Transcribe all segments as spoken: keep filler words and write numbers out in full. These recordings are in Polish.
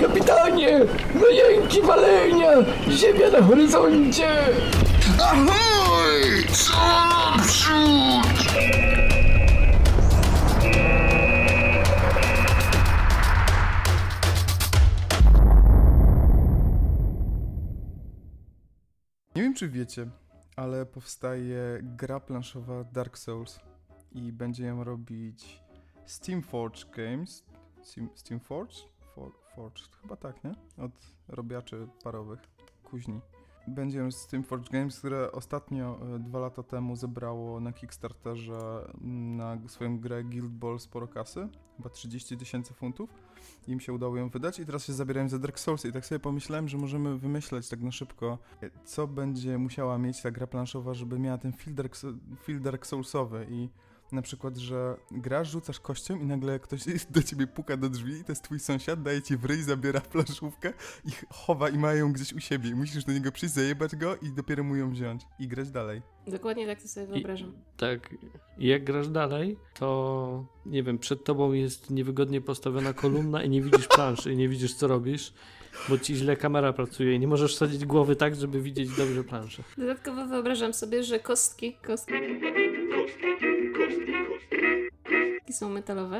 Kapitanie! Zajęki walenia! Ziemia na horyzoncie! Ahoj! Co naprzód! Nie wiem, czy wiecie, ale powstaje gra planszowa Dark Souls i będzie ją robić Steamforge Games. Steam, Steamforge? For, Forge, chyba tak, nie? Od robiaczy parowych, kuźni. Będzie ją Steamforge Games, które ostatnio, dwa lata temu, zebrało na Kickstarterze na swoją grę Guild Ball sporo kasy, chyba trzydzieści tysięcy funtów. Im się udało ją wydać i teraz się zabierają za Dark Souls i tak sobie pomyślałem, że możemy wymyśleć tak na szybko, co będzie musiała mieć ta gra planszowa, żeby miała ten feel Dark, feel Dark Soulsowy i na przykład, że grasz, rzucasz kością i nagle ktoś do ciebie puka do drzwi i to jest twój sąsiad, daje ci w ryj, zabiera planszówkę i chowa i ma ją gdzieś u siebie i musisz do niego przyjść, zajebać go i dopiero mu ją wziąć i grać dalej. Dokładnie tak to sobie wyobrażam. I, tak, i jak grasz dalej, to nie wiem, przed tobą jest niewygodnie postawiona kolumna i nie widzisz planszy i nie widzisz, co robisz, bo ci źle kamera pracuje i nie możesz sadzić głowy tak, żeby widzieć dobrze planszę. Dodatkowo wyobrażam sobie, że kostki, kostki, kostki są metalowe.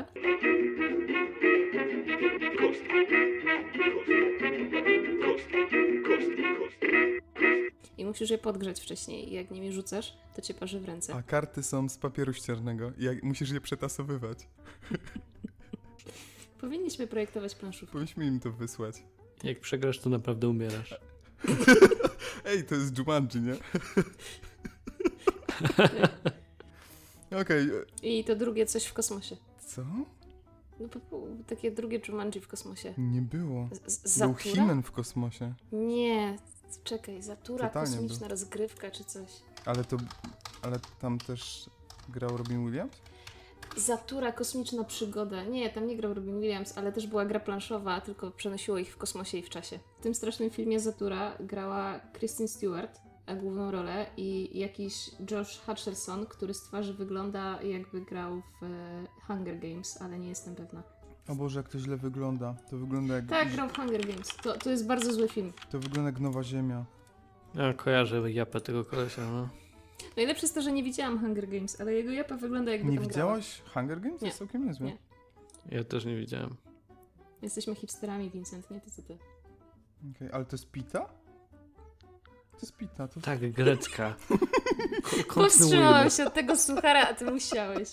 I musisz je podgrzać wcześniej i jak nimi rzucasz, to cię parzy w ręce. A karty są z papieru ściernego i jak, musisz je przetasowywać. Powinniśmy projektować planszówkę. Powinniśmy im to wysłać. Jak przegrasz, to naprawdę umierasz. Ej, to jest Jumanji, nie? Okej. Okay. I to drugie coś w kosmosie. Co? No, po, po, takie drugie Jumanji w kosmosie. Nie było. Z, Był Zatura? He-Man w kosmosie. Nie, czekaj, Zatura, Totalnie kosmiczna był. rozgrywka czy coś. Ale to, ale tam też grał Robin Williams? Zatura, kosmiczna przygoda. Nie, tam nie grał Robin Williams, ale też była gra planszowa, tylko przenosiło ich w kosmosie i w czasie. W tym strasznym filmie Zatura grała Kristen Stewart, a główną rolę, i jakiś Josh Hutcherson, który z twarzy wygląda, jakby grał w Hunger Games, ale nie jestem pewna. O Boże, jak to źle wygląda. To wygląda jak... Tak, grał w Hunger Games. To, to jest bardzo zły film. To wygląda jak Nowa Ziemia. Ja kojarzę japę tego kolesia, no. Najlepsze jest to, że nie widziałam Hunger Games, ale jego japa wygląda jakby Nie tam widziałaś grała. Hunger Games? To Nie. jest całkiem niezłe. Nie. Ja też nie widziałem. Jesteśmy hipsterami, Vincent, nie? To co ty? Okej, okay, ale to jest pita? To jest pita. To... Tak, grecka. Powstrzymałam się od tego suchara, a ty musiałeś.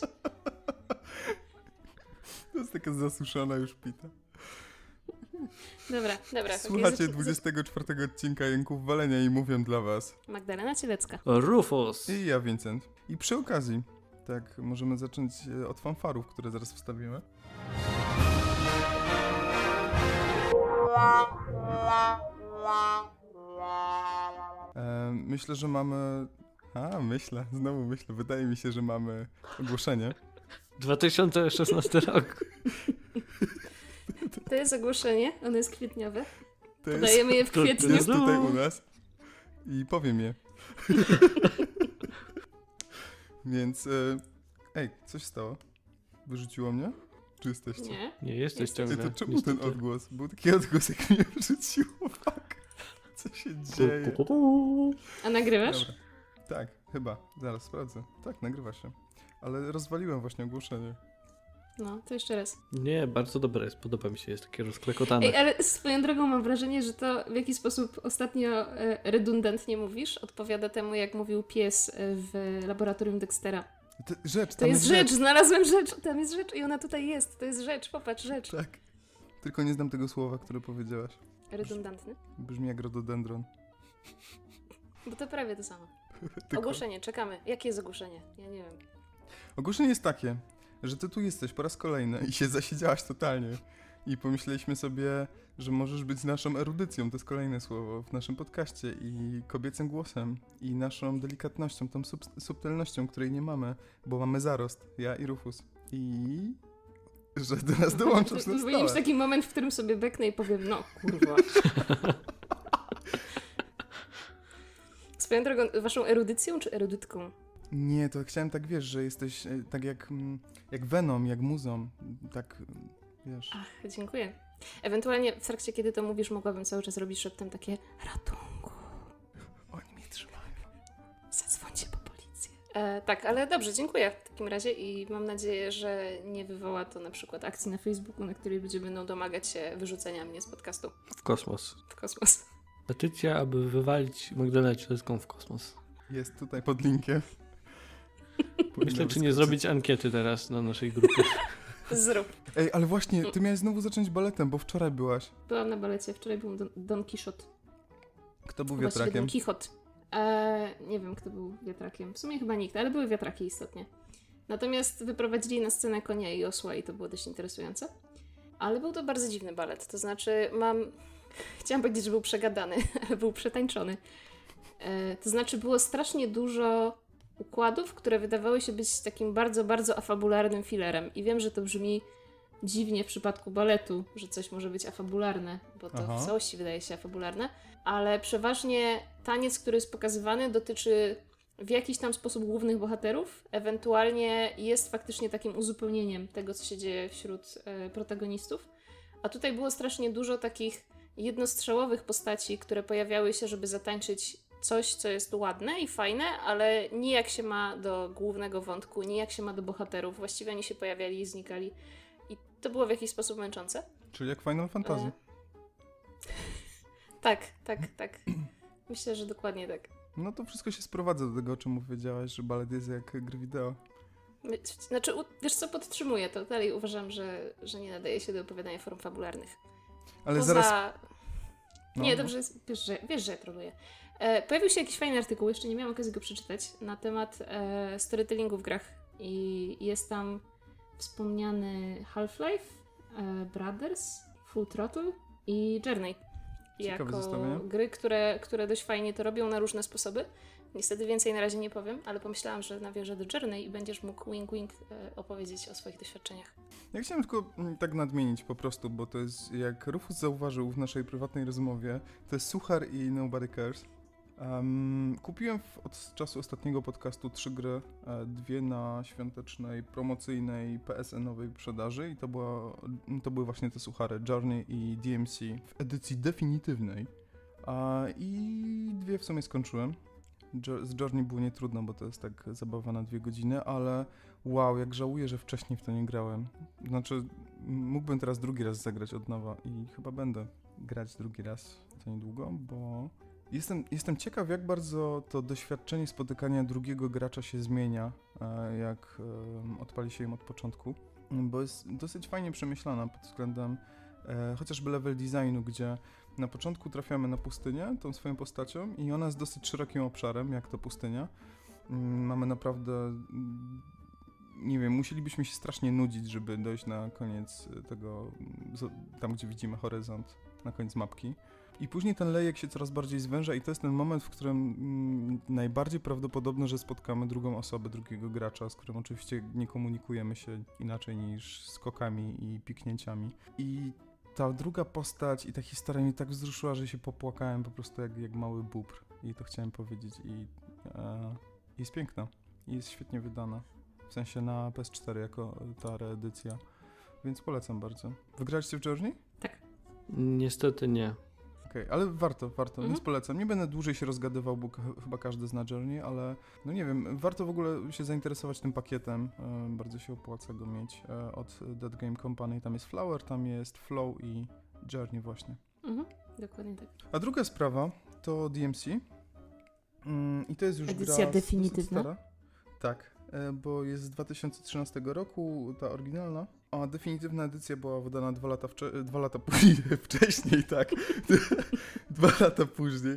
To jest taka zasuszona już pita. Dobra, dobra. Słuchacie okay, dwudziestego czwartego odcinka Jęków Walenia i mówią dla was Magdalena Cielecka. Rufus. i ja, Vincent. I przy okazji, tak, możemy zacząć od fanfarów, które zaraz wstawimy. E, myślę, że mamy... A, myślę, znowu myślę. Wydaje mi się, że mamy ogłoszenie. dwa tysiące szesnasty rok. To jest ogłoszenie, ono jest kwietniowe. To Podajemy je w to, kwietniu. to jest tutaj u nas i powiem je. Więc, e, ej, coś stało? Wyrzuciło mnie? Czy jesteście? Nie. Nie, jesteś Jesteś. Ej, ciągle. to czemu Niestety. ten odgłos? Był taki odgłos, jak mnie wyrzuciło, fuck. Co się dzieje? A nagrywasz? Dobra. Tak, chyba. Zaraz sprawdzę. Tak, nagrywa się. Ale rozwaliłem właśnie ogłoszenie. No, to jeszcze raz. Nie, bardzo dobre jest, podoba mi się, jest takie rozklekotane. Ej, ale swoją drogą mam wrażenie, że to w jaki sposób ostatnio e, redundantnie mówisz, odpowiada temu, jak mówił pies e, w laboratorium Dextera. To, rzecz, To tam jest rzecz, znalazłem rzecz, tam jest rzecz i ona tutaj jest. To jest rzecz, popatrz, rzecz. Tak. Tylko nie znam tego słowa, które powiedziałaś. Redundantny? Brzmi jak rododendron. Bo to prawie to samo. Tylko... Ogłoszenie, czekamy. Jakie jest ogłoszenie? Ja nie wiem. Ogłoszenie jest takie, że ty tu jesteś po raz kolejny i się zasiedziałaś totalnie. I pomyśleliśmy sobie, że możesz być naszą erudycją, to jest kolejne słowo, w naszym podcaście i kobiecym głosem i naszą delikatnością, tą sub- subtelnością, której nie mamy, bo mamy zarost, ja i Rufus. I... że do nas dołączysz na Powinien być stałe. taki moment, w którym sobie beknę i powiem, no kurwa. Swoją drogą, waszą erudycją czy erudytką? Nie, to chciałem tak, wiesz, że jesteś e, tak jak, mm, jak Venom, jak Muzą, tak wiesz. Ach, dziękuję. Ewentualnie w trakcie, kiedy to mówisz, mogłabym cały czas robić szeptem takie ratunku. Oni mnie trzymają. Zadzwońcie po policję. E, tak, ale dobrze, dziękuję w takim razie i mam nadzieję, że nie wywoła to na przykład akcji na Facebooku, na której ludzie będą domagać się wyrzucenia mnie z podcastu W kosmos. w kosmos. Petycja, aby wywalić Magdalenę Cieleską w kosmos. Jest tutaj pod linkiem. Myślę, czy nie zrobić ankiety teraz na naszej grupie. Zrób. Ej, ale właśnie, ty miałeś znowu zacząć baletem, bo wczoraj byłaś. Byłam na balecie, wczoraj był Don, Don Quixote. Kto był Właściwie wiatrakiem? Don Quixote. E, nie wiem, kto był wiatrakiem. W sumie chyba nikt, ale były wiatraki istotnie. Natomiast wyprowadzili na scenę konia i osła i to było dość interesujące. Ale był to bardzo dziwny balet. To znaczy mam... Chciałam powiedzieć, że był przegadany, ale był przetańczony. E, to znaczy było strasznie dużo układów, które wydawały się być takim bardzo, bardzo afabularnym filerem. I wiem, że to brzmi dziwnie w przypadku baletu, że coś może być afabularne, bo to Aha. w całości wydaje się afabularne, ale przeważnie taniec, który jest pokazywany, dotyczy w jakiś tam sposób głównych bohaterów, ewentualnie jest faktycznie takim uzupełnieniem tego, co się dzieje wśród e, protagonistów. A tutaj było strasznie dużo takich jednostrzałowych postaci, które pojawiały się, żeby zatańczyć coś, co jest ładne i fajne, ale nijak się ma do głównego wątku, nijak się ma do bohaterów. Właściwie oni się pojawiali i znikali. I to było w jakiś sposób męczące. Czyli jak Final Fantasy. E... tak, tak, tak. Myślę, że dokładnie tak. No to wszystko się sprowadza do tego, o czym powiedziałaś, że balet jest jak gry wideo. Znaczy, wiesz co, podtrzymuję to. Dalej uważam, że, że nie nadaje się do opowiadania form fabularnych. Ale Poza... zaraz... Nie, No. dobrze, wiesz, że, wiesz, że ja troluję. E, pojawił się jakiś fajny artykuł, jeszcze nie miałam okazji go przeczytać, na temat e, storytellingu w grach. I jest tam wspomniany Half-Life, e, Brothers, Full Throttle i Journey. Ciekawe Jako zestawienie. gry, które, które dość fajnie to robią na różne sposoby. Niestety więcej na razie nie powiem, ale pomyślałam, że nawiążę do Journey i będziesz mógł wink wink e, opowiedzieć o swoich doświadczeniach. Ja chciałem tylko mm, tak nadmienić po prostu, bo to jest, jak Rufus zauważył w naszej prywatnej rozmowie, to jest Suchar i Nobody Cares. Um, kupiłem w, od czasu ostatniego podcastu trzy gry, e, dwie na świątecznej, promocyjnej, P S N-owej sprzedaży i to, była, to były właśnie te Suchary, Journey i D M C w edycji definitywnej. A, I dwie w sumie skończyłem. Jo- z Journey było nietrudno, bo to jest tak zabawa na dwie godziny, ale wow, jak żałuję, że wcześniej w to nie grałem. Znaczy, m- mógłbym teraz drugi raz zagrać od nowa i chyba będę grać drugi raz to niedługo, bo jestem, jestem ciekaw, jak bardzo to doświadczenie spotykania drugiego gracza się zmienia, e, jak e, odpali się im od początku, bo jest dosyć fajnie przemyślana pod względem e, chociażby level designu, gdzie na początku trafiamy na pustynię tą swoją postacią i ona jest dosyć szerokim obszarem, jak to pustynia. Mm, Mamy naprawdę, mm, nie wiem, musielibyśmy się strasznie nudzić, żeby dojść na koniec tego, z- tam gdzie widzimy horyzont, na koniec mapki. I później ten lejek się coraz bardziej zwęża i to jest ten moment, w którym mm, najbardziej prawdopodobne, że spotkamy drugą osobę, drugiego gracza, z którym oczywiście nie komunikujemy się inaczej niż skokami i piknięciami. I ta druga postać i ta historia mnie tak wzruszyła, że się popłakałem po prostu jak, jak mały bóbr. I to chciałem powiedzieć. I e, jest piękna. I jest świetnie wydana. W sensie na P S cztery jako ta reedycja. Więc polecam bardzo. Wygraliście w Journey? Niestety nie. Okej, ale warto, warto, Mhm. więc polecam. Nie będę dłużej się rozgadywał, bo k- chyba każdy zna Journey, ale no nie wiem, warto w ogóle się zainteresować tym pakietem. E, bardzo się opłaca go mieć e, od Dead Game Company. Tam jest Flower, tam jest Flow i Journey właśnie. Mhm, dokładnie tak. A druga sprawa to D M C. Mm, I to jest już Edycja gra dosyć definitywna? stara. Tak, e, bo jest z dwa tysiące trzynastego roku, ta oryginalna. A definitywna edycja była wydana dwa lata, wcze- dwa lata później, wcześniej, tak. dwa lata później.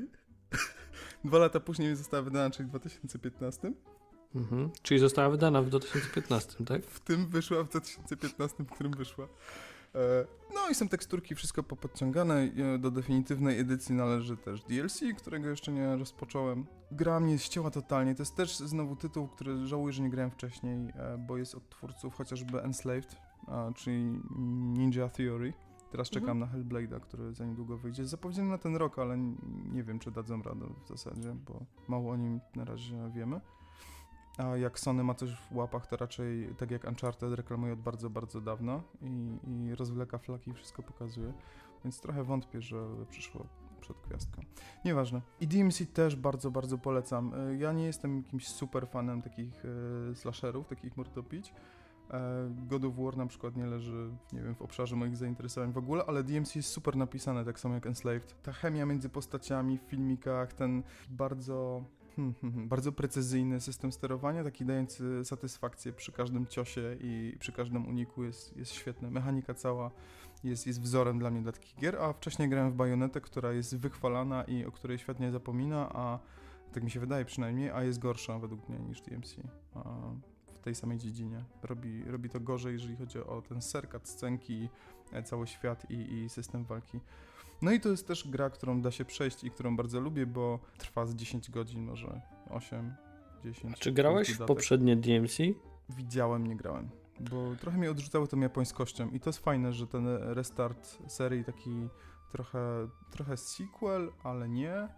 dwa lata później została wydana, czyli w dwa tysiące piętnastym. Mhm. Czyli została wydana w dwa tysiące piętnastym, tak? W tym wyszła, w dwa tysiące piętnastym, w którym wyszła. E, No i są teksturki, wszystko popodciągane. E, Do definitywnej edycji należy też D L C, którego jeszcze nie rozpocząłem. Gra mnie ścięła totalnie. To jest też znowu tytuł, który żałuję, że nie grałem wcześniej, e, bo jest od twórców chociażby Enslaved, a, czyli Ninja Theory. Teraz czekam Mhm. na Hellblade'a, który za niedługo wyjdzie. Zapowiedziany na ten rok, ale n- nie wiem, czy dadzą radę w zasadzie, bo mało o nim na razie wiemy. a jak Sony ma coś w łapach, to raczej tak jak Uncharted reklamuje od bardzo, bardzo dawno i, i rozwleka flaki i wszystko pokazuje, więc trochę wątpię, że przyszło przed gwiazdką. Nieważne. I D M C też bardzo, bardzo polecam. Ja nie jestem jakimś super fanem takich e, slasherów, takich mordobić. E, God of War na przykład nie leży, nie wiem, w obszarze moich zainteresowań w ogóle, ale D M C jest super napisane, tak samo jak Enslaved. Ta chemia między postaciami w filmikach, ten bardzo... Hmm, hmm, hmm, bardzo precyzyjny system sterowania, taki dający satysfakcję przy każdym ciosie i przy każdym uniku jest, jest świetny. Mechanika cała jest, jest wzorem dla mnie dla takich gier, a wcześniej grałem w Bajonetę, która jest wychwalana i o której świat nie zapomina, a tak mi się wydaje przynajmniej, a jest gorsza według mnie niż D M C a w tej samej dziedzinie. Robi, robi to gorzej, jeżeli chodzi o ten serkat, scenki, cały świat i, i system walki. No i to jest też gra, którą da się przejść i którą bardzo lubię, bo trwa z dziesięć godzin, może osiem, dziesięć. A czy grałeś w poprzednie D M C? Widziałem, nie grałem, bo trochę mnie odrzucało tą japońskością i to jest fajne, że ten restart serii taki trochę, trochę sequel, ale nie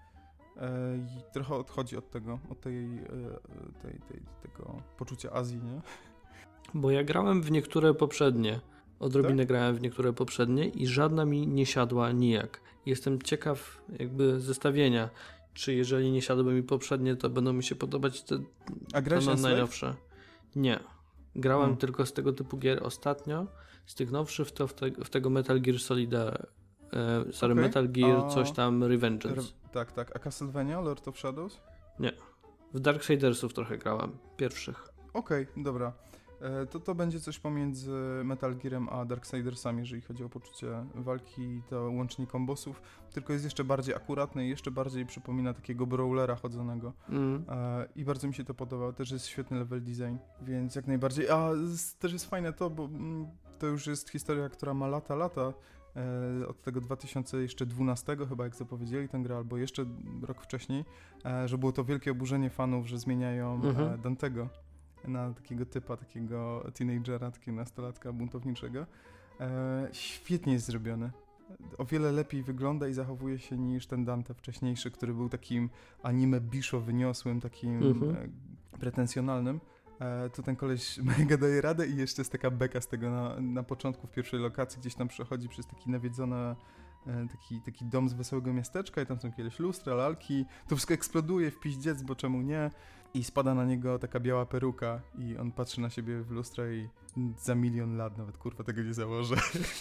i trochę odchodzi od tego, od tej, tej, tej, tego poczucia Azji, nie? Bo ja grałem w niektóre poprzednie. Odrobinę tak? grałem w niektóre poprzednie i żadna mi nie siadła nijak. Jestem ciekaw jakby zestawienia, czy jeżeli nie siadły mi poprzednie, to będą mi się podobać te, A grałeś te na najnowsze. Nie. Grałem hmm. tylko z tego typu gier ostatnio, z tych nowszych, to w, te, w tego Metal Gear Solida, e, sorry, okay. Metal Gear A... coś tam Revengeance. Re- tak, tak. A Castlevania, Lord of Shadows? Nie. W Darksidersów trochę grałem, pierwszych. Okej, okay, dobra. To to będzie coś pomiędzy Metal Gearem a Darksidersami, jeżeli chodzi o poczucie walki i to łączenie kombosów, tylko jest jeszcze bardziej akuratny i jeszcze bardziej przypomina takiego brawlera chodzonego. Mm. E, I bardzo mi się to podoba, też jest świetny level design, więc jak najbardziej. A z, też jest fajne to, bo mm, to już jest historia, która ma lata, lata, e, od tego dwa tysiące dwunastego chyba, jak zapowiedzieli tę grę, albo jeszcze rok wcześniej, e, że było to wielkie oburzenie fanów, że zmieniają mm-hmm. e, Dantego na takiego typa, takiego teenagera, takiego nastolatka buntowniczego. E, świetnie jest zrobiony. O wiele lepiej wygląda i zachowuje się niż ten Dante wcześniejszy, który był takim anime biszo wyniosłym, takim mm-hmm. e, pretensjonalnym. E, tu ten koleś mega daje radę i jeszcze jest taka beka z tego na, na początku, w pierwszej lokacji, gdzieś tam przechodzi przez taki nawiedzony Taki, taki dom z wesołego miasteczka i tam są jakieś lustra, lalki, to wszystko eksploduje w piździec, bo czemu nie? I spada na niego taka biała peruka i on patrzy na siebie w lustra i za milion lat nawet, kurwa, tego nie założę.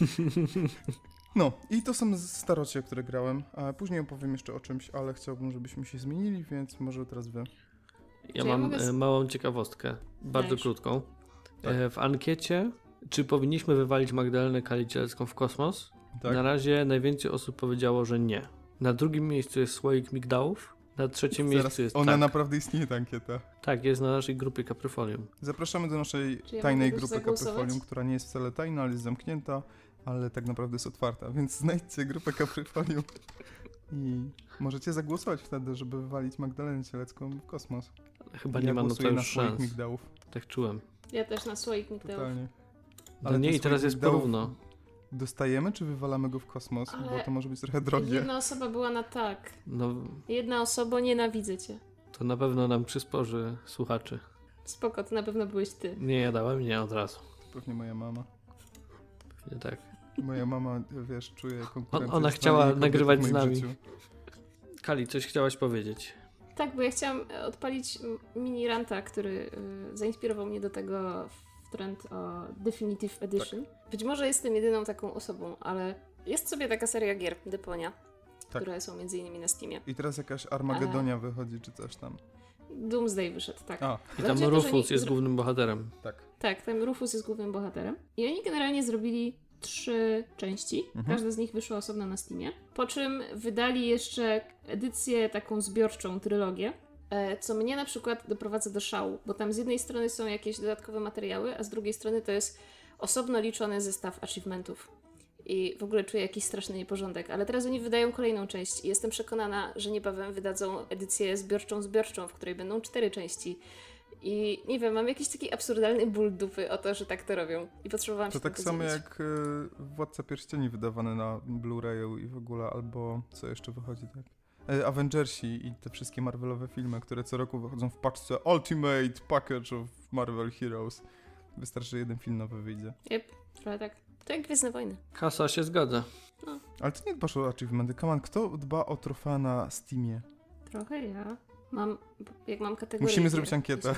No, i to są starocie, które grałem, a później opowiem jeszcze o czymś, ale chciałbym, żebyśmy się zmienili, więc może teraz wy. Ja mam ja mogę... małą ciekawostkę, bardzo Dajesz. krótką. Tak. W ankiecie, czy powinniśmy wywalić Magdalenę Kali-Cieleską w kosmos? Tak. Na razie najwięcej osób powiedziało, że nie. Na drugim miejscu jest słoik migdałów, na trzecim Zaraz, miejscu jest ona tak. naprawdę istnieje, ta ankieta. Tak, jest na naszej grupie Kapryfolium. Zapraszamy do naszej ja tajnej grupy Kapryfolium, która nie jest wcale tajna, ale jest zamknięta, ale tak naprawdę jest otwarta, więc znajdźcie grupę Kapryfolium i możecie zagłosować wtedy, żeby wywalić Magdalenę Cielecką w kosmos. Ale chyba ja nie ma na to już szans. Migdałów. Tak czułem. Ja też na słoik migdałów. Totalnie. Ale no nie, i teraz jest porówno. Dostajemy, czy wywalamy go w kosmos? Ale bo to może być trochę drogie. Jedna osoba była na tak. No, jedna osoba, nienawidzę cię. To na pewno nam przysporzy słuchaczy. Spoko, to na pewno byłeś ty. Nie, ja dałem nie od razu. To pewnie moja mama. Pewnie tak. Moja mama, wiesz, czuje konkurencję. On, ona chciała nagrywać z nami. Życiu. Kali, coś chciałaś powiedzieć? Tak, bo ja chciałam odpalić mini ranta, który y, zainspirował mnie do tego trend o Definitive Edition. Tak. Być może jestem jedyną taką osobą, ale jest sobie taka seria gier Deponia, tak. które są między innymi na Steamie. I teraz jakaś Armagedonia A... wychodzi, czy coś tam. Doomsday wyszedł, tak. A. I tam znaczy, Rufus jest zro... głównym bohaterem. Tak. Tak, tam Rufus jest głównym bohaterem. I oni generalnie zrobili trzy części. Mhm. Każda z nich wyszła osobno na Steamie. Po czym wydali jeszcze edycję taką zbiorczą, trylogię. Co mnie na przykład doprowadza do szału, bo tam z jednej strony są jakieś dodatkowe materiały, a z drugiej strony to jest osobno liczony zestaw achievementów. I w ogóle czuję jakiś straszny nieporządek. Ale teraz oni wydają kolejną część i jestem przekonana, że niebawem wydadzą edycję zbiorczą, zbiorczą, w której będą cztery części. I nie wiem, mam jakiś taki absurdalny ból dupy o to, że tak to robią. I potrzebowałam to się tak tym samo podzielić. jak y, Władca Pierścieni wydawany na Blu-rayu i w ogóle, albo co jeszcze wychodzi, tak? e, Avengersi i te wszystkie Marvelowe filmy, które co roku wychodzą w paczce Ultimate Package of Marvel Heroes. Wystarczy, że jeden film nowy wyjdzie. Jep, trochę tak. To jak Gwiezdne Wojny. Kasa się zgadza. Ale ty nie dbasz o achievementy. Come on, kto dba o trofea na Steamie? Trochę ja. Mam, jak mam kategorię Musimy gier. zrobić ankietę.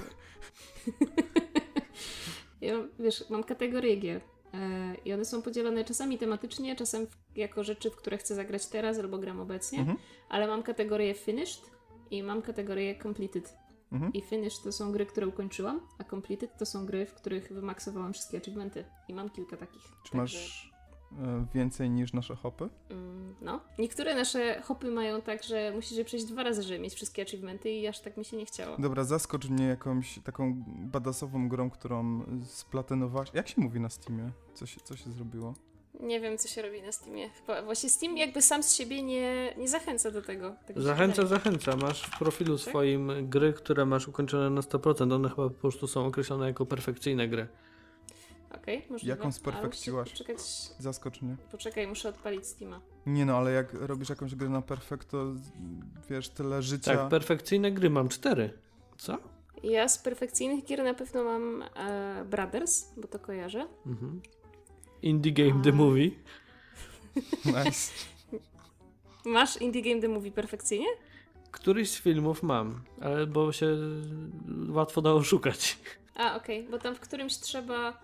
Ja, wiesz, mam kategorie gier. E, I one są podzielone czasami tematycznie, czasem w, jako rzeczy, w które chcę zagrać teraz albo gram obecnie. Mhm. Ale mam kategorię finished i mam kategorię completed. Mhm. I finished to są gry, które ukończyłam, a completed to są gry, w których wymaksowałam wszystkie achievementy. I mam kilka takich. Czy masz e, więcej niż nasze hopy? Mm, no. Niektóre nasze hopy mają tak, że musisz je przejść dwa razy, żeby mieć wszystkie achievementy i aż tak mi się nie chciało. Dobra, zaskocz mnie jakąś taką badassową grą, którą splatynowałaś. Jak się mówi na Steamie? Co się, co się zrobiło? Nie wiem, co się robi na Steamie. Chyba właśnie Steam jakby sam z siebie nie, nie zachęca do tego. tego Zachęca, się zachęca. Masz w profilu Tak? swoim gry, które masz ukończone na sto procent. One chyba po prostu są określone jako perfekcyjne gry. Okej, okay, możliwe. Jaką sperfekciłaś? A, muszę poczekać, Zaskocz mnie. poczekaj, muszę odpalić Steama. Nie no, ale jak robisz jakąś grę na perfekt, to wiesz, tyle życia... Tak, perfekcyjne gry mam cztery. Co? Ja z perfekcyjnych gier na pewno mam e, Brothers, bo to kojarzę. Mhm. Indie Game A. The Movie. Nice. Masz Indie Game The Movie perfekcyjnie? Któryś z filmów mam, ale bo się łatwo dało szukać. A, okej, okay, bo tam w którymś trzeba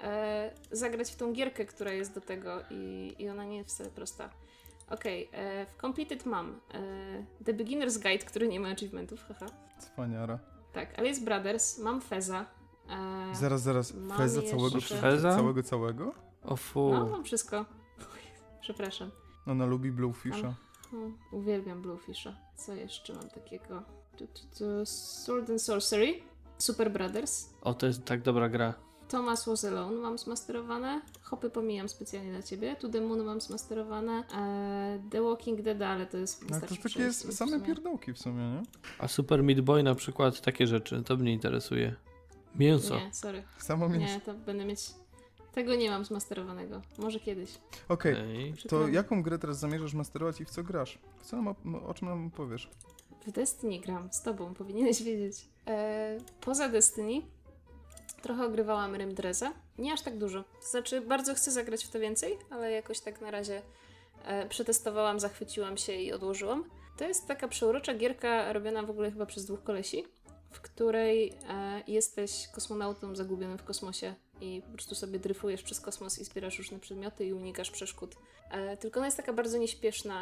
e, zagrać w tą gierkę, która jest do tego i, i ona nie jest wcale prosta. Okej, okay, w Completed mam e, The Beginner's Guide, który nie ma achievementów, haha. Cwaniara. Tak, ale jest Brothers, mam Feza. E, Zaraz, zaraz. mam Feza jeszcze- całego? Feza? Całego, całego? O fu. No, mam wszystko. Przepraszam. Ona lubi Bluefisha. O, uwielbiam Bluefisha. Co jeszcze mam takiego? Tu, tu, tu, Sword and Sorcery, Super Brothers, O, to jest tak dobra gra. Thomas Was Alone mam zmasterowane, Hopy pomijam specjalnie dla ciebie, To The Moon mam zmasterowane, e, The Walking Dead, ale to jest No to wystarczy takie przejść w same sumie. pierdołki w sumie, nie? A Super Meat Boy na przykład, takie rzeczy, to mnie interesuje. Mięso. Nie, sorry. Samo mięso. Nie, to będę mieć... Tego nie mam zmasterowanego. Może kiedyś. Okej, Ej. to Przykro mi. jaką grę teraz zamierzasz masterować i w co grasz? W co nam, op- o czym nam opowiesz? W Destiny gram z tobą, powinieneś wiedzieć. E, poza Destiny trochę ogrywałam Rimdreza. Nie aż tak dużo. To znaczy, bardzo chcę zagrać w to więcej, ale jakoś tak na razie e, przetestowałam, zachwyciłam się i odłożyłam. To jest taka przeurocza gierka robiona w ogóle chyba przez dwóch kolesi, w której e, jesteś kosmonautą zagubionym w kosmosie i po prostu sobie dryfujesz przez kosmos i zbierasz różne przedmioty i unikasz przeszkód. E, tylko ona jest taka bardzo nieśpieszna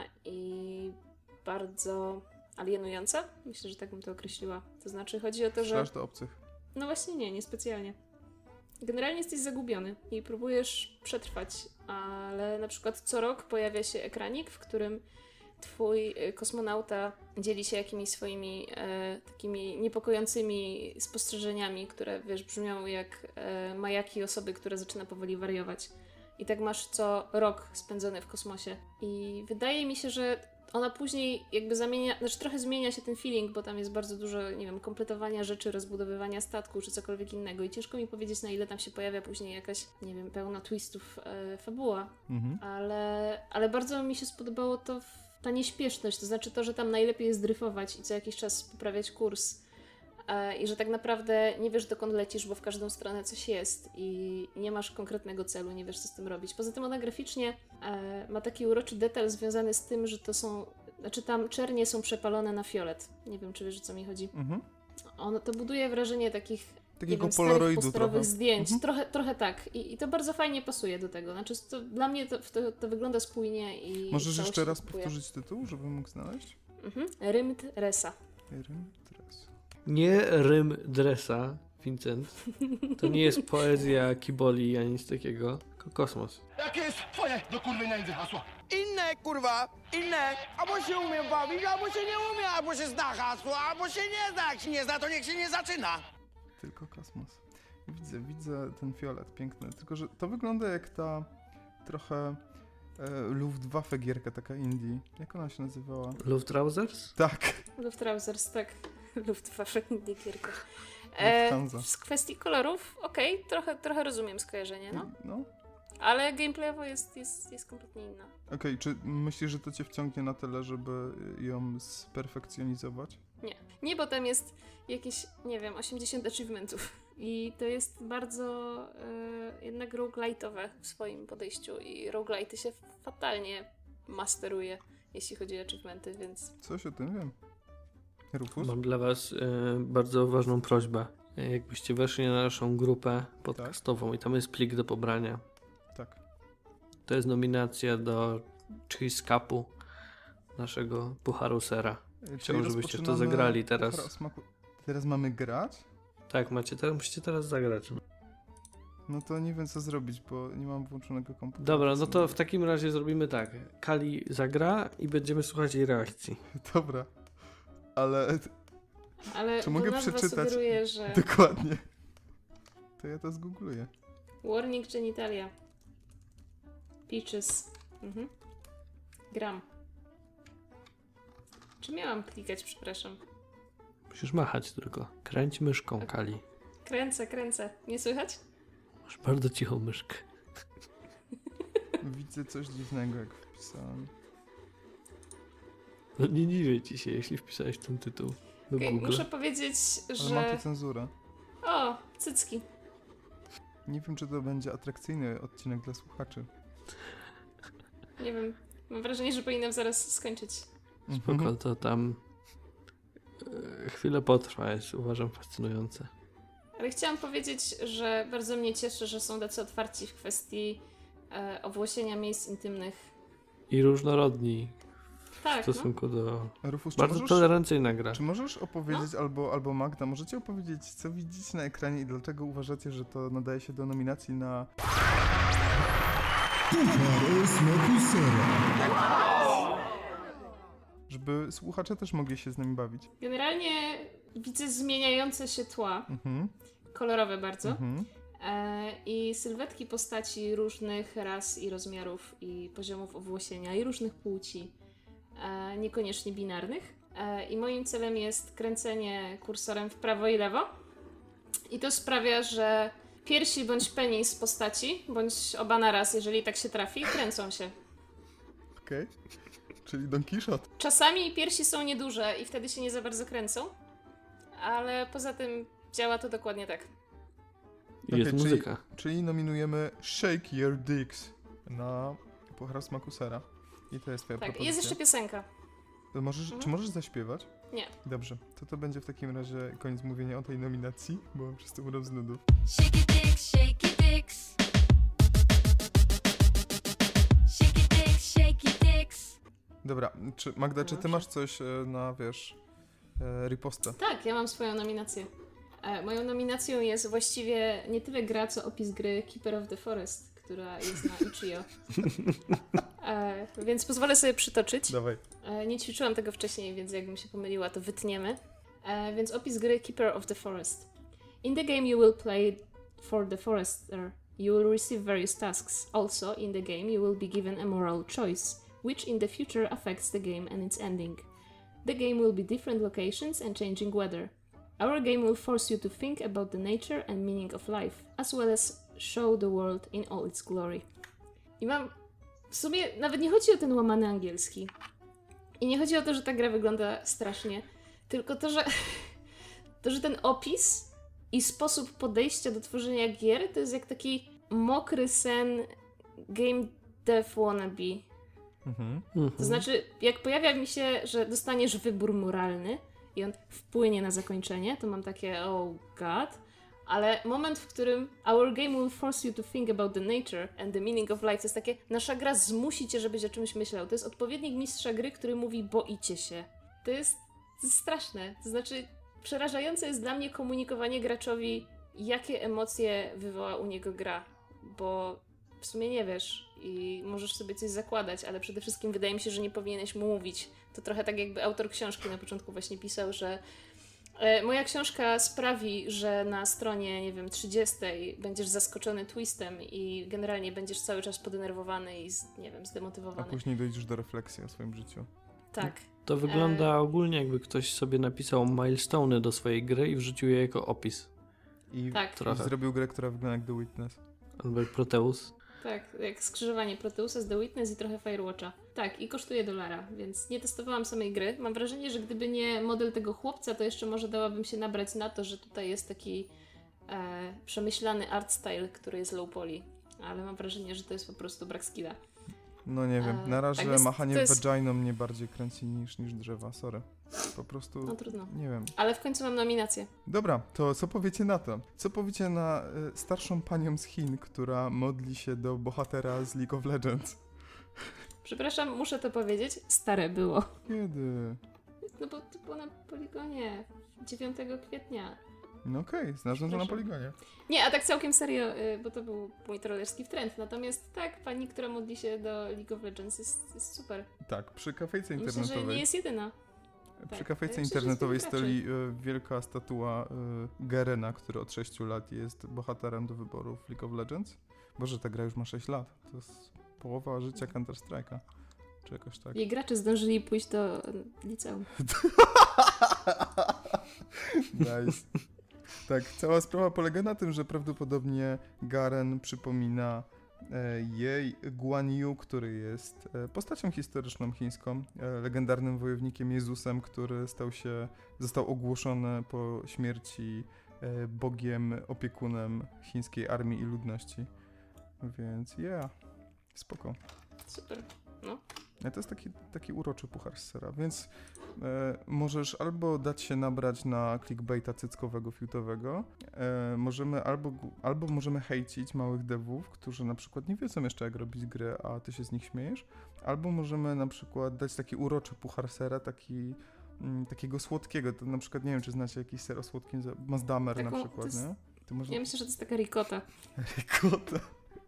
i bardzo alienująca. Myślę, że tak bym to określiła. To znaczy chodzi o to, że... Strzelasz do obcych. No właśnie nie, niespecjalnie. Generalnie jesteś zagubiony i próbujesz przetrwać, ale na przykład co rok pojawia się ekranik, w którym twój e, kosmonauta dzieli się jakimiś swoimi e, takimi niepokojącymi spostrzeżeniami, które, wiesz, brzmią jak e, majaki osoby, która zaczyna powoli wariować. I tak masz co rok spędzony w kosmosie. I wydaje mi się, że ona później jakby zamienia, znaczy trochę zmienia się ten feeling, bo tam jest bardzo dużo, nie wiem, kompletowania rzeczy, rozbudowywania statku czy cokolwiek innego i ciężko mi powiedzieć, na ile tam się pojawia później jakaś, nie wiem, pełna twistów e, fabuła, Mhm. ale, ale bardzo mi się spodobało to w, ta nieśpieszność, to znaczy to, że tam najlepiej jest dryfować i co jakiś czas poprawiać kurs e, i że tak naprawdę nie wiesz, dokąd lecisz, bo w każdą stronę coś jest i nie masz konkretnego celu, nie wiesz, co z tym robić. Poza tym ona graficznie e, ma taki uroczy detal związany z tym, że to są, znaczy tam czernie są przepalone na fiolet. Nie wiem, czy wiesz, o co mi chodzi. Mhm. Ono to buduje wrażenie takich nie Takiego wiem, starych polaroidu posterowych trochę. zdjęć. Mhm. Trochę, trochę tak. I, I to bardzo fajnie pasuje do tego. Znaczy, to, dla mnie to, to, to wygląda spójnie i Możesz całość jeszcze raz kupuje. powtórzyć tytuł, żebym mógł znaleźć? Mhm. Rymd Resa. Rym, teraz. Nie rym dresa, Vincent. To nie jest poezja Kiboli ani nic takiego, tylko kosmos. Jakie jest twoje do kurwy nędzy hasło? Inne, kurwa, inne. Albo się umie bawić, albo się nie umie, albo się zna hasło, albo się nie zna. Jak się nie zna, to niech się nie zaczyna. Tylko kosmos. Widzę, widzę ten fiolet piękny. Tylko, że to wygląda jak ta trochę e, Luftwaffe gierka, taka indie. Jak ona się nazywała? Luftrausers? Tak. Luftrausers, tak. Luftwaffe, nie gierka. E, Lufthansa. z kwestii kolorów, okej, okay, trochę, trochę rozumiem skojarzenie, no. No. ale gameplayowo jest, jest, jest kompletnie inna. Okej, czy myślisz, że to cię wciągnie na tyle, żeby ją sperfekcjonizować? Nie. Nie, bo tam jest jakieś, nie wiem, osiemdziesiąt achievementów. I to jest bardzo e, jednak roguelite'owe w swoim podejściu i roguelite'y się fatalnie masteruje, jeśli chodzi o achievementy, więc... Coś o tym wiem. Rufus? Mam dla was e, bardzo ważną prośbę. E, Jakbyście weszli na naszą grupę podcastową i tam jest plik do pobrania. Tak. To jest nominacja do Cheese Cupu, naszego Pucharu Sera. Czyli Chciałbym, żebyście w to rozpoczynamy zagrali teraz. puchar o smaku. Teraz mamy grać? Tak, macie teraz, musicie teraz zagrać. No to nie wiem co zrobić, bo nie mam włączonego komputera. Dobra, no to w takim razie zrobimy tak. Kali zagra i będziemy słuchać jej reakcji. Dobra, ale Ale Czy mogę nazwa przeczytać? sugeruje, że... dokładnie. To ja to zgoogluję. Warning genitalia. Peaches. Mhm. Gram. Czy miałam klikać, przepraszam? Musisz machać tylko. Kręć myszką, Kali. Kręcę, kręcę. Nie słychać? Masz bardzo cichą myszkę. Widzę coś dziwnego jak wpisałem. No nie dziwię ci się, jeśli wpisałeś ten tytuł do Okay, Google. muszę powiedzieć, Ale ma że... tu cenzurę. O, cycki. Nie wiem czy to będzie atrakcyjny odcinek dla słuchaczy. Nie wiem. Mam wrażenie, że powinnam zaraz skończyć. Spoko, to tam e, chwilę potrwa, jest uważam fascynujące. Ale chciałam powiedzieć, że bardzo mnie cieszy, że są tacy otwarci w kwestii e, owłosienia miejsc intymnych. I różnorodni w Tak, no. stosunku do... Rufus, czy Bardzo możesz, tolerancyjna gra. czy możesz opowiedzieć, No. albo, albo Magda, możecie opowiedzieć co widzicie na ekranie i dlaczego uważacie, że to nadaje się do nominacji na... Żeby słuchacze też mogli się z nami bawić. Generalnie widzę zmieniające się tła. Mhm, Kolorowe bardzo. mhm. E, I sylwetki postaci różnych ras i rozmiarów i poziomów owłosienia i różnych płci. E, niekoniecznie binarnych. E, I moim celem jest kręcenie kursorem w prawo i lewo. I to sprawia, że piersi bądź penis postaci, bądź oba naraz, jeżeli tak się trafi, kręcą się. Okej. Czyli Don Quixote. Czasami piersi są nieduże i wtedy się nie za bardzo kręcą, ale poza tym działa to dokładnie tak. I jest Okej, muzyka. Czyli, czyli nominujemy Shake Your Dicks na Puchar Smaku Sera. I to jest twoja Tak, propozycja. jest jeszcze piosenka. Możesz, Mhm. Czy możesz zaśpiewać? Nie. Dobrze, to to będzie w takim razie koniec mówienia o tej nominacji, bo wszyscy umrą z nudów. Shake your dicks, shake your dicks. Shake your dicks, shake your dicks. Dobra, czy, Magda, czy ty Dobrze. masz coś e, na, wiesz, e, ripostę? Tak, ja mam swoją nominację. E, moją nominacją jest właściwie nie tyle gra, co opis gry Keeper of the Forest, która jest na itch kropka i o. E, więc pozwolę sobie przytoczyć. Dawaj. E, nie ćwiczyłam tego wcześniej, więc jakbym się pomyliła, to wytniemy. E, więc opis gry Keeper of the Forest. In the game you will play for the forester. You will receive various tasks. Also, in the game you will be given a moral choice, which in the future affects the game and its ending. The game will be different locations and changing weather. Our game will force you to think about the nature and meaning of life, as well as show the world in all its glory. I mam... W sumie nawet nie chodzi o ten łamany angielski. I nie chodzi o to, że ta gra wygląda strasznie, tylko to, że to, że ten opis i sposób podejścia do tworzenia gier to jest jak taki mokry sen game dev wannabe. Mhm. Mhm. To znaczy, jak pojawia mi się, że dostaniesz wybór moralny i on wpłynie na zakończenie, to mam takie oh god, ale moment, w którym our game will force you to think about the nature and the meaning of life, to jest takie, nasza gra zmusi cię, żebyś o czymś myślał. To jest odpowiednik mistrza gry, który mówi boicie się. To jest, to jest straszne. To znaczy, przerażające jest dla mnie komunikowanie graczowi, jakie emocje wywoła u niego gra, bo w sumie nie wiesz i możesz sobie coś zakładać, ale przede wszystkim wydaje mi się, że nie powinieneś mu mówić. To trochę tak jakby autor książki na początku właśnie pisał, że e, moja książka sprawi, że na stronie, nie wiem, trzydziestej będziesz zaskoczony twistem i generalnie będziesz cały czas podenerwowany i, z, nie wiem, A zdemotywowany. później dojdziesz do refleksji o swoim życiu. Tak. To wygląda E- ogólnie, jakby ktoś sobie napisał milestone'y do swojej gry i wrzucił je jako opis. I Tak. Trochę. zrobił grę, która wygląda jak The Witness. Albo jak Proteus. Tak, jak skrzyżowanie Proteusa z The Witness i trochę Firewatcha. Tak, i kosztuje dolara, więc nie testowałam samej gry. Mam wrażenie, że gdyby nie model tego chłopca, to jeszcze może dałabym się nabrać na to, że tutaj jest taki e, przemyślany art style, który jest low poly. Ale mam wrażenie, że to jest po prostu brak skilla. No nie wiem, E, na razie tak jest- machanie to jest- vaginą mnie bardziej kręci niż, niż drzewa, sorry. Po prostu, No trudno. nie wiem. Ale w końcu mam nominację. Dobra, to co powiecie na to? Co powiecie na y, starszą panią z Chin, która modli się do bohatera z League of Legends? Przepraszam, muszę to powiedzieć. Stare było. Kiedy? No bo to było na poligonie dziewiątego kwietnia. No okej, okay, znalazłem to na Przepraszam. poligonie. Nie, a tak całkiem serio, y, bo to był mój trollerski trend. Natomiast tak, pani, która modli się do League of Legends jest, jest super. Tak, przy kafejce I myślę, internetowej. że nie jest jedyna. Przy tak. kafejce Ja myślę, że internetowej jest wielu stoi y, wielka statua y, Garena, który od sześciu lat jest bohaterem do wyborów w League of Legends. Boże, ta gra już ma sześć lat. To jest połowa życia Counter Strike'a. Czy jakoś tak. Jej gracze zdążyli pójść do liceum. Nice. Tak, cała sprawa polega na tym, że prawdopodobnie Garen przypomina e, jej Guan Yu, który jest e, postacią historyczną chińską, e, legendarnym wojownikiem Jezusem, który stał się, został ogłoszony po śmierci e, bogiem, opiekunem chińskiej armii i ludności. Więc yeah, spoko. Super. No. E, To jest taki, taki uroczy puchar z sera, więc e, możesz albo dać się nabrać na clickbaita cyckowego, fiutowego, e, możemy albo, gu- albo możemy hejcić małych devów, którzy na przykład nie wiedzą jeszcze jak robić grę, a ty się z nich śmiejesz, albo możemy na przykład dać taki uroczy puchar sera, taki mm, takiego słodkiego, to na przykład nie wiem czy znacie jakiś ser o słodkim, za- Mazdamer na Taką- przykład, to jest- nie? To może... Ja myślę, że to jest taka ricotta. Ricotta.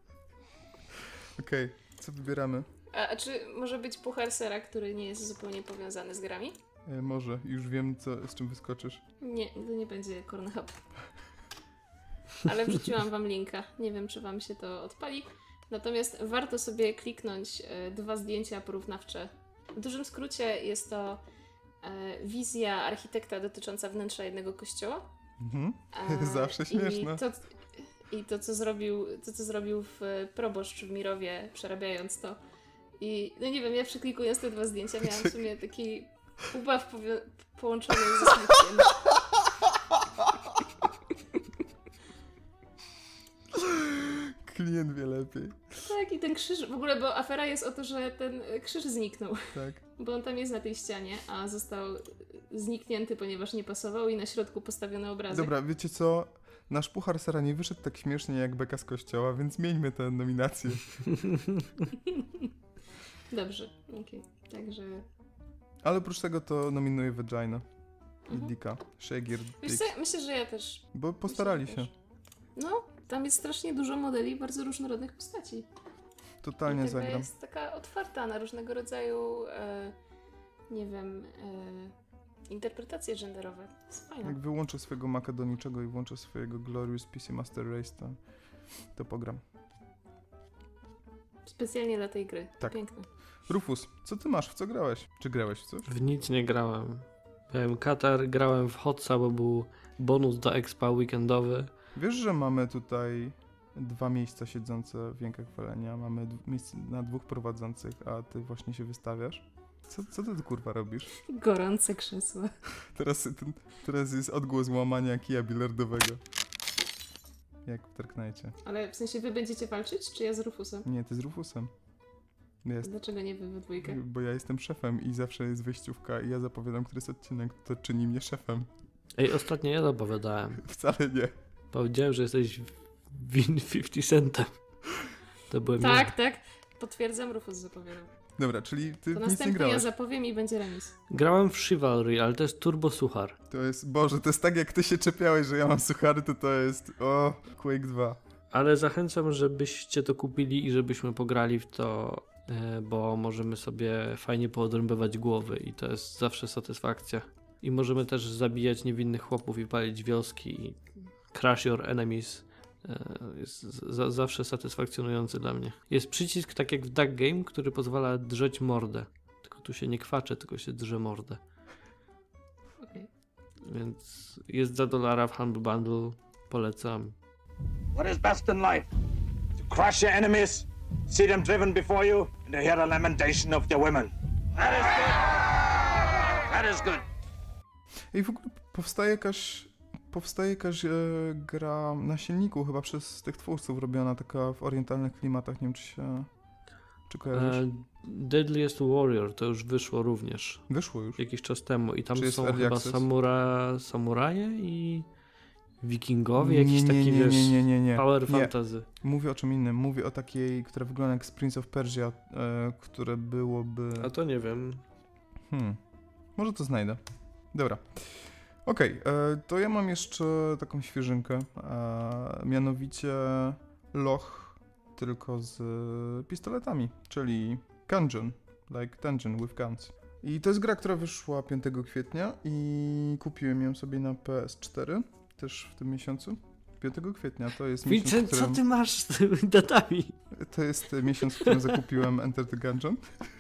Okej, co wybieramy? A, a czy może być puchar sera, który nie jest zupełnie powiązany z grami? E, może, już wiem co, z czym wyskoczysz. Nie, to nie będzie Cornhub. Ale wrzuciłam wam linka. Nie wiem, czy wam się to odpali. Natomiast warto sobie kliknąć e, dwa zdjęcia porównawcze. W dużym skrócie jest to e, wizja architekta dotycząca wnętrza jednego kościoła. Mhm. E, Zawsze śmieszne. I to, I to, co zrobił, to, co zrobił w e, proboszcz w Mirowie, przerabiając to. I no nie wiem, ja przeklikując te dwa zdjęcia miałam w sumie taki ubaw powi- połączony ze smutkiem. Klient wie lepiej. Tak, i ten krzyż, w ogóle, bo afera jest o to, że ten e, krzyż zniknął. Tak. Bo on tam jest na tej ścianie, a został zniknięty, ponieważ nie pasował i na środku postawiono obrazek. Dobra, wiecie co? Nasz puchar sera nie wyszedł tak śmiesznie jak beka z kościoła, więc miejmy tę nominację. Dobrze, okej. Także... Ale oprócz tego to nominuję Vagina i Mhm. Dicka. Shagier Wiesz Dick. co, myślę, że ja też. Bo postarali Myślę, że się. też. No, tam jest strasznie dużo modeli bardzo różnorodnych postaci. Totalnie I ta gra zagram. jest taka otwarta na różnego rodzaju, e, nie wiem, e, interpretacje genderowe. Jest fajna. Jak wyłączę swojego Maca do niczego i włączę swojego Glorious P C Master Race, to, to pogram. Specjalnie dla tej gry. Tak. Piękne. Rufus, co ty masz? W co grałeś? Czy grałeś w coś? W nic nie grałem. Miałem Katar, grałem w Hotsa, bo był bonus do expa weekendowy. Wiesz, że mamy tutaj dwa miejsca siedzące w Jękach Walenia, mamy d- miejsce na dwóch prowadzących, a ty właśnie się wystawiasz? Co, co ty kurwa robisz? Gorące krzesła. Teraz, ten, teraz jest odgłos łamania kija bilardowego. Jak w Darknightie. Ale w sensie wy będziecie walczyć, czy ja z Rufusem? Nie, ty z Rufusem. Jest. Dlaczego nie wy we dwójkę? Bo ja jestem szefem i zawsze jest wyjściówka i ja zapowiadam, który jest odcinek, to czyni mnie szefem. Ej, ostatnio ja zapowiadałem. Wcale nie. Powiedziałem, że jesteś win pięćdziesiąt centem. To byłem Tak, ja. tak. Potwierdzam, Rufus zapowiadał. Dobra, czyli ty To w nic nie następnie ja grałeś. zapowiem i będzie remis. Grałem w Chivalry, ale to jest turbo suchar. To jest, Boże, to jest tak jak ty się czepiałeś, że ja mam suchary, to to jest, o, Quake dwa. Ale zachęcam, żebyście to kupili i żebyśmy pograli w to, e, bo możemy sobie fajnie poodrębywać głowy i to jest zawsze satysfakcja. I możemy też zabijać niewinnych chłopów i palić wioski i crush your enemies. E, Jest za, zawsze satysfakcjonujący dla mnie. Jest przycisk, tak jak w Duck Game, który pozwala drzeć mordę. Tylko tu się nie kwacze, tylko się drze mordę. Okej. Więc jest za dolara w Humble Bundle. Polecam. What is best in life? To crush your enemies, see them driven before you, and to hear the lamentation of the women. That is good. That is good. I w ogóle powstaje jakaś, powstaje jakaś e, gra na silniku, chyba przez tych twórców robiona, taka w orientalnych klimatach, nie wiem czy się, czy kojarzysz? E, Deadliest Warrior to już wyszło również Wyszło już. jakiś czas temu i tam Czy jest są early chyba access? samura, samuraje i wikingowie, Nie, jakiś nie, taki nie, wiesz, nie, nie, nie, nie. power Nie. fantasy. Mówię o czym innym, mówię o takiej, która wygląda jak z Prince of Persia, e, które byłoby... A to nie wiem. Hmm, może to znajdę. Dobra. Okej, e, to ja mam jeszcze taką świeżynkę, e, mianowicie Loch, tylko z pistoletami, czyli Gungeon, like Dungeon with Guns. I to jest gra, która wyszła piątego kwietnia i kupiłem ją sobie na P S cztery, też w tym miesiącu. piątego kwietnia to jest miesiąc, Vincent, w którym... co ty masz z tymi datami? To jest miesiąc, w którym zakupiłem Enter the Gungeon.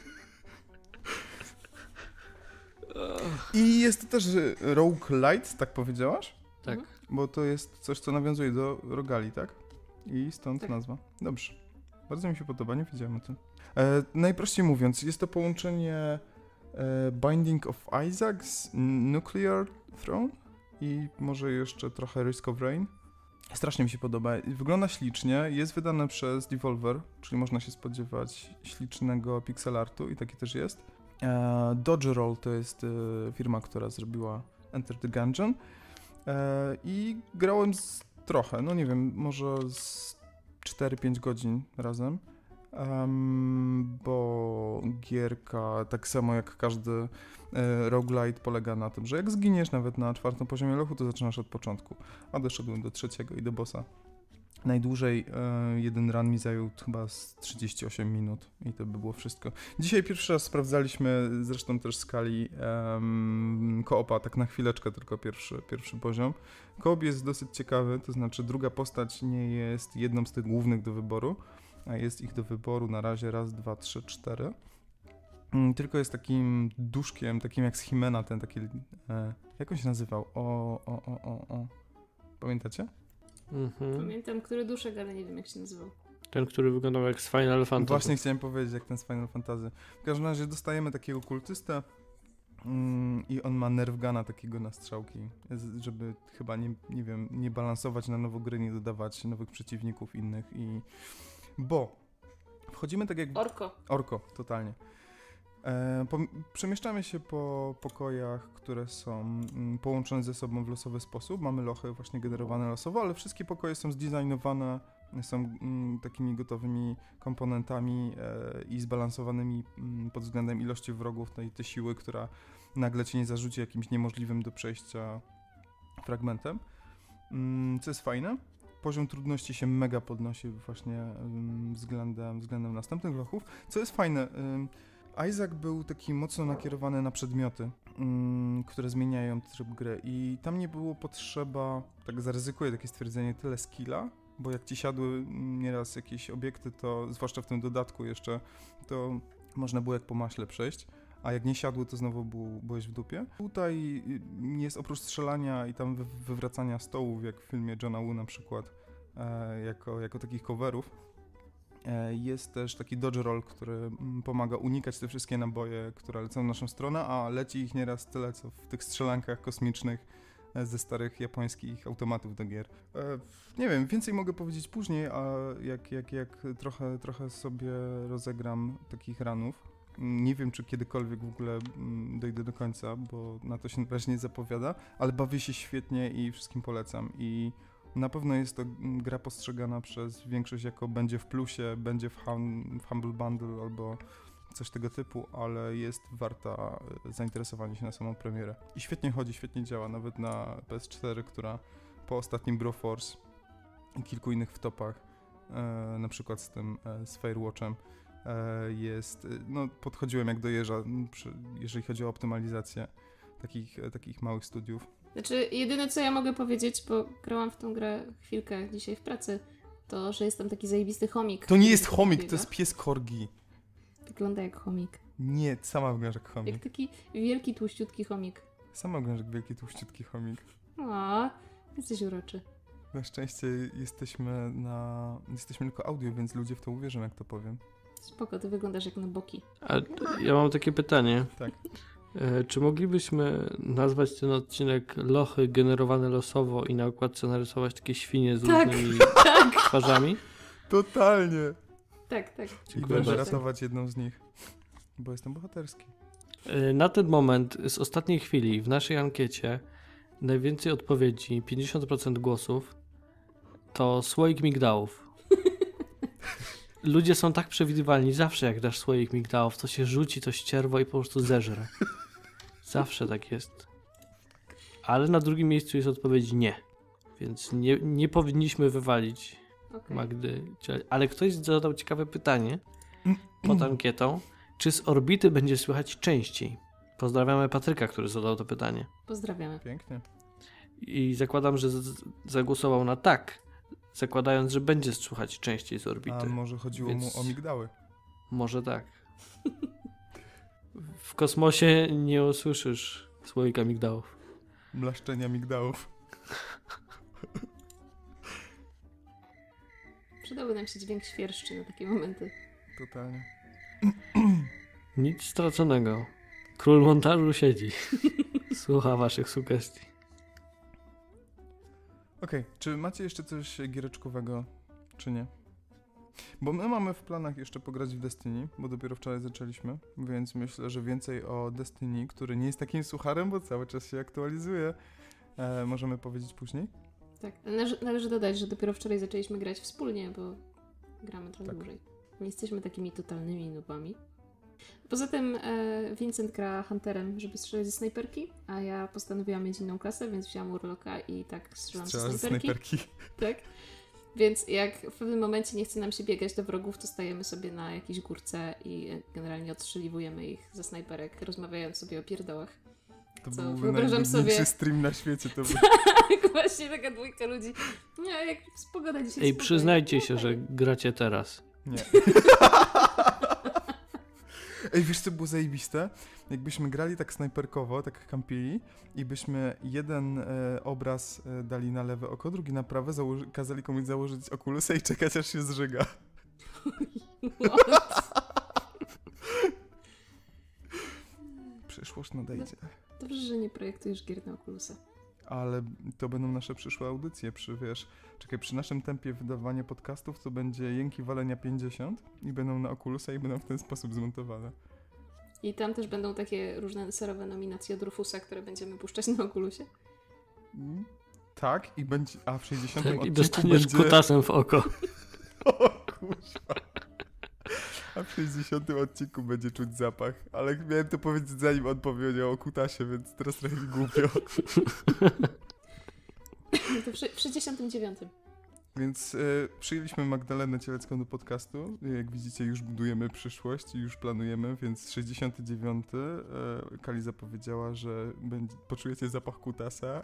I jest to też roguelite, tak powiedziałaś? Tak. Bo to jest coś, co nawiązuje do rogali, tak? I stąd Tak. nazwa. Dobrze. Bardzo mi się podoba, nie wiedziałem o tym. E, najprościej mówiąc, jest to połączenie e, Binding of Isaac z Nuclear Throne i może jeszcze trochę Risk of Rain. Strasznie mi się podoba. Wygląda ślicznie, jest wydane przez Devolver, czyli można się spodziewać ślicznego pixel artu i taki też jest. E, Dodge Roll to jest e, firma, która zrobiła Enter the Gungeon. E, I grałem z trochę, no nie wiem, może z cztery pięć godzin razem. Um, bo gierka, tak samo jak każdy e, roguelite, polega na tym, że jak zginiesz nawet na czwartym poziomie lochu, to zaczynasz od początku. A doszedłem do trzeciego i do bossa. Najdłużej e, jeden run mi zajął chyba z trzydzieści osiem minut i to by było wszystko. Dzisiaj pierwszy raz sprawdzaliśmy, zresztą też w skali um, koopa, tak na chwileczkę tylko pierwszy, pierwszy poziom. Koop jest dosyć ciekawy, to znaczy druga postać nie jest jedną z tych głównych do wyboru, a jest ich do wyboru na razie raz, dwa, trzy, cztery. Mm, Tylko jest takim duszkiem, takim jak z Himena, ten taki, e, jak on się nazywał? O, o, o, o, o. Pamiętacie? Mhm. Pamiętam, który duszek, ale nie wiem jak się nazywał. Ten, który wyglądał jak z Final Fantasy. Właśnie chciałem powiedzieć, jak ten z Final Fantasy. W każdym razie dostajemy takiego kultystę mm, i on ma nerfgana takiego na strzałki, z- żeby chyba nie, nie wiem, nie balansować na nowo gry, nie dodawać nowych przeciwników innych i... Bo wchodzimy tak jak... Orko. Orko, totalnie. E, po, przemieszczamy się po pokojach, które są mm, połączone ze sobą w losowy sposób. Mamy lochy właśnie generowane losowo, ale wszystkie pokoje są zdesignowane, są mm, takimi gotowymi komponentami e, i zbalansowanymi mm, pod względem ilości wrogów, no i te siły, która nagle cię nie zarzuci jakimś niemożliwym do przejścia fragmentem. Mm, co jest fajne. Poziom trudności się mega podnosi właśnie ym, względem, względem następnych lochów. Co jest fajne, ym, Isaac był taki mocno nakierowany na przedmioty, ym, które zmieniają tryb gry i tam nie było potrzeba, tak zaryzykuję takie stwierdzenie, tyle skilla, bo jak ci siadły ym, nieraz jakieś obiekty, to zwłaszcza w tym dodatku jeszcze, to można było jak po maśle przejść. A jak nie siadły, to znowu był, byłeś w dupie. Tutaj y, jest oprócz strzelania i tam wy, wywracania stołów, jak w filmie Johna Woo na przykład, e, jako, jako takich coverów, e, jest też taki dodge roll, który mm, pomaga unikać te wszystkie naboje, które lecą w naszą stronę, a leci ich nieraz tyle, co w tych strzelankach kosmicznych e, ze starych japońskich automatów do gier. E, nie wiem, więcej mogę powiedzieć później, a jak, jak, jak trochę, trochę sobie rozegram takich ranów. Nie wiem, czy kiedykolwiek w ogóle mm, dojdę do końca, bo na to się na razie nie zapowiada, ale bawię się świetnie i wszystkim polecam. I na pewno jest to mm, gra postrzegana przez większość jako będzie w plusie, będzie w, hum, w Humble Bundle albo coś tego typu, ale jest warta e, zainteresowania się na samą premierę. I świetnie chodzi, świetnie działa, nawet na P S cztery, która po ostatnim Broforce i kilku innych wtopach, e, na przykład z tym, e, z Firewatchem, jest, no podchodziłem jak do jeża, przy, jeżeli chodzi o optymalizację takich, takich małych studiów. Znaczy, jedyne co ja mogę powiedzieć, bo grałam w tą grę chwilkę dzisiaj w pracy, to, że jest tam taki zajebisty chomik. To nie jest który chomik, biega. to jest pies korgi. Wygląda jak chomik. Nie, sama wyglądasz jak chomik. Jak taki wielki, tłuściutki chomik. Sama wyglądasz jak wielki, tłuściutki chomik. O, jesteś uroczy. Na szczęście jesteśmy na... Jesteśmy tylko audio, więc ludzie w to uwierzą, jak to powiem. Spoko, ty wyglądasz jak na boki. A ja mam takie pytanie. Tak. E, czy moglibyśmy nazwać ten odcinek Lochy generowane losowo i na okładce narysować takie świnie z Tak. różnymi Tak, twarzami? Totalnie! tak, tak. I Dziękuję będę bardzo. ratować jedną z nich. Bo jestem bohaterski. E, Na ten moment z ostatniej chwili w naszej ankiecie najwięcej odpowiedzi, pięćdziesiąt procent głosów, to słoik migdałów. Ludzie są tak przewidywalni. Zawsze jak dasz słoik migdałów, to się rzuci to ścierwo i po prostu zeżre. Zawsze tak jest. Ale na drugim miejscu jest odpowiedź nie. Więc nie, nie powinniśmy wywalić Okej. Magdy. Ale ktoś zadał ciekawe pytanie pod ankietą. Czy z orbity będzie słychać częściej? Pozdrawiamy Patryka, który zadał to pytanie. Pozdrawiamy. Pięknie. I zakładam, że z- zagłosował na tak, zakładając, że będzie słuchać częściej z orbity. A może chodziło Więc- mu o migdały? Może tak. W kosmosie nie usłyszysz słoika migdałów. Mlaszczenia migdałów. Przydałby nam się dźwięk świerszczy na takie momenty. Totalnie. Nic straconego. Król montażu siedzi. Słucha waszych sugestii. Okej, czy macie jeszcze coś giereczkowego, czy nie? Bo my mamy w planach jeszcze pograć w Destiny, bo dopiero wczoraj zaczęliśmy, więc myślę, że więcej o Destiny, który nie jest takim sucharem, bo cały czas się aktualizuje, e, możemy powiedzieć później. Tak, należy, należy dodać, że dopiero wczoraj zaczęliśmy grać wspólnie, bo gramy trochę Tak. dłużej. Nie jesteśmy takimi totalnymi nubami. Poza tym e, Vincent gra Hunterem, żeby strzelać ze snajperki, a ja postanowiłam mieć inną klasę, więc wzięłam Urloka i tak strzelam Strzelasz ze ze snajperki. snajperki. Tak. Więc jak w pewnym momencie nie chce nam się biegać do wrogów, to stajemy sobie na jakiejś górce i generalnie odstrzeliwujemy ich ze snajperek, rozmawiając sobie o pierdołach. To Co, byłby wyobrażam najnudniejszy sobie- stream na świecie. To by... Tak, właśnie taka dwójka ludzi. Nie, jak pogoda dzisiaj Ej, spokojna. przyznajcie się, No, że gracie teraz. Nie. Ej, wiesz co było zajebiste? Jakbyśmy grali tak snajperkowo, tak kampili i byśmy jeden e, obraz e, dali na lewe oko, drugi na prawe, założy- kazali komuś założyć okulusa i czekać aż się zżyga. What? Przyszłość nadejdzie. Dobrze, że nie projektujesz gier na Oculusa. Ale to będą nasze przyszłe audycje przy, wiesz, czekaj, przy naszym tempie wydawania podcastów to będzie Jęki Walenia pięćdziesiąt i będą na Oculusa i będą w ten sposób zmontowane. I tam też będą takie różne serowe nominacje od Rufusa, które będziemy puszczać na Oculusie. Mm, Tak, i będzie, a w sześćdziesiątym Tak, i odcinku dostaniesz będzie... kutasem w oko. O kurwa. A w sześćdziesiątym odcinku będzie czuć zapach. Ale miałem to powiedzieć zanim on powiedział o kutasie, więc teraz trochę mi głupio. To w, sze- w sześćdziesiątym dziewiątym. Więc y, przyjęliśmy Magdalenę Cielecką do podcastu. Jak widzicie, już budujemy przyszłość i już planujemy, więc sześćdziesiąty dziewiąty y, Kali zapowiedziała, że będzie, poczujecie zapach kutasa.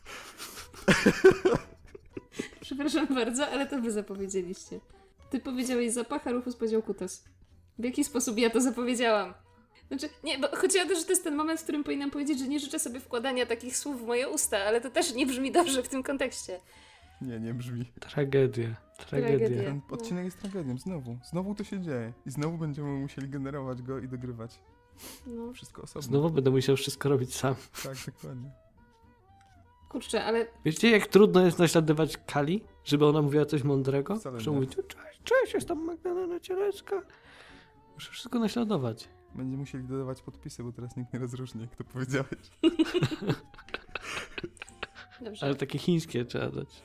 Przepraszam bardzo, ale to wy zapowiedzieliście. Ty powiedziałeś zapach, a Rufus powiedział kutas. W jaki sposób ja to zapowiedziałam? Znaczy, nie, bo chodziło o to, że to jest ten moment, w którym powinnam powiedzieć, że nie życzę sobie wkładania takich słów w moje usta, ale to też nie brzmi dobrze w tym kontekście. Nie, nie brzmi. Tragedia. Tragedia. Tragedia. Ten odcinek jest tragedią, znowu. Znowu to się dzieje. I znowu będziemy musieli generować go i dogrywać. No, Wszystko osobno. Znowu będę musiał wszystko robić sam. Tak, dokładnie. kurczę, ale Wiecie, jak trudno jest naśladować Kali, żeby ona mówiła coś mądrego? Wcale Muszę nie. mówić, cześć, cześć, jestem Magdalena Cielecka. Muszę wszystko naśladować. Będziemy musieli dodawać podpisy, bo teraz nikt nie rozróżni, jak to powiedziałeś. dobrze. Ale takie chińskie trzeba dać.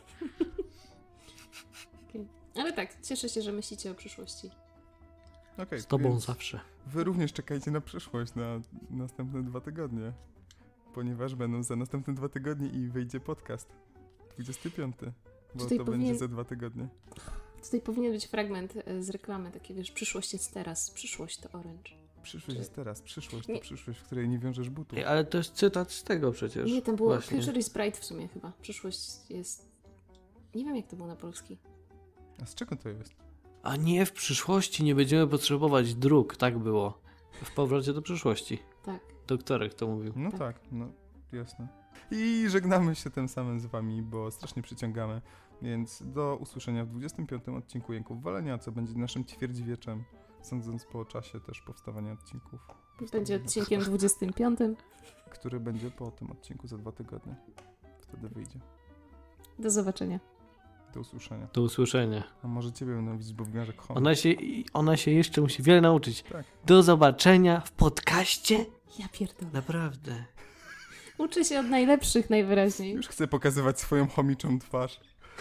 Okej. Ale tak, cieszę się, że myślicie o przyszłości. Okej, Z tobą więc zawsze. Wy również czekajcie na przyszłość, na następne dwa tygodnie. Ponieważ będą za następne dwa tygodnie i wyjdzie podcast. dwudziesty piąty. Bo Tutaj to powinien- będzie za dwa tygodnie. Tutaj powinien być fragment e, z reklamy, takie wiesz, przyszłość jest teraz, przyszłość to Orange. Przyszłość jest teraz, przyszłość to Nie. przyszłość, w której nie wiążesz butów. Ej, ale to jest cytat z tego przecież. Nie, tam było Właśnie. Future is Bright w sumie chyba. Przyszłość jest... Nie wiem, jak to było na polski. A z czego to jest? A nie, w przyszłości nie będziemy potrzebować dróg, tak było. W powrocie do przyszłości. Tak. Doktorek to mówił. No Tak. tak, no jasne. I żegnamy się tym samym z wami, bo strasznie przyciągamy. Więc do usłyszenia w dwudziestym piątym odcinku Jęków Walenia, co będzie naszym ćwierćwieczem, sądząc po czasie też powstawania odcinków. Będzie odcinkiem dwudziestym piątym. Który będzie po tym odcinku za dwa tygodnie. Wtedy wyjdzie. Do zobaczenia. Do usłyszenia. Do usłyszenia. A może ciebie będą widzieć, bo wyglądasz jak Honor. Ona się, ona się jeszcze musi wiele nauczyć. Tak. Do zobaczenia w podcaście. Ja pierdolę. Naprawdę. Uczy się od najlepszych najwyraźniej. Już chcę pokazywać swoją chomiczą twarz.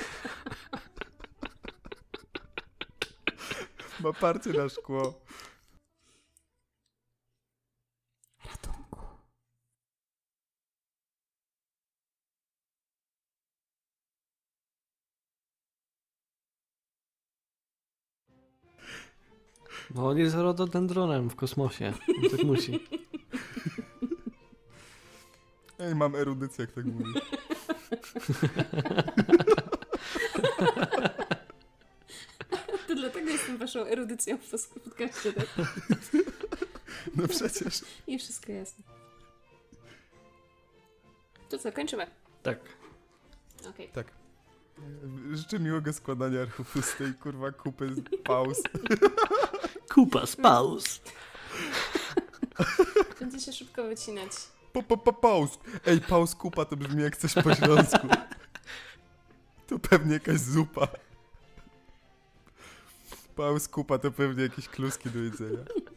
Ma parcie na szkło. Ratunku. Bo on jest rododendronem w kosmosie. On tak musi. Ej, mam erudycję, jak tak mówisz. To dlatego jestem waszą erudycją w podcaście, tak? No przecież. I wszystko jasne. To co, kończymy? Tak. Okej. Tak. Życzę miłego składania ruchu z tej kurwa kupy z pauz. Kupa z pauz. Będzie się szybko wycinać. Pa, pa, pa, pauz. Ej, pauz kupa to brzmi jak coś po śląsku. To pewnie jakaś zupa. Pauz kupa to pewnie jakieś kluski do jedzenia.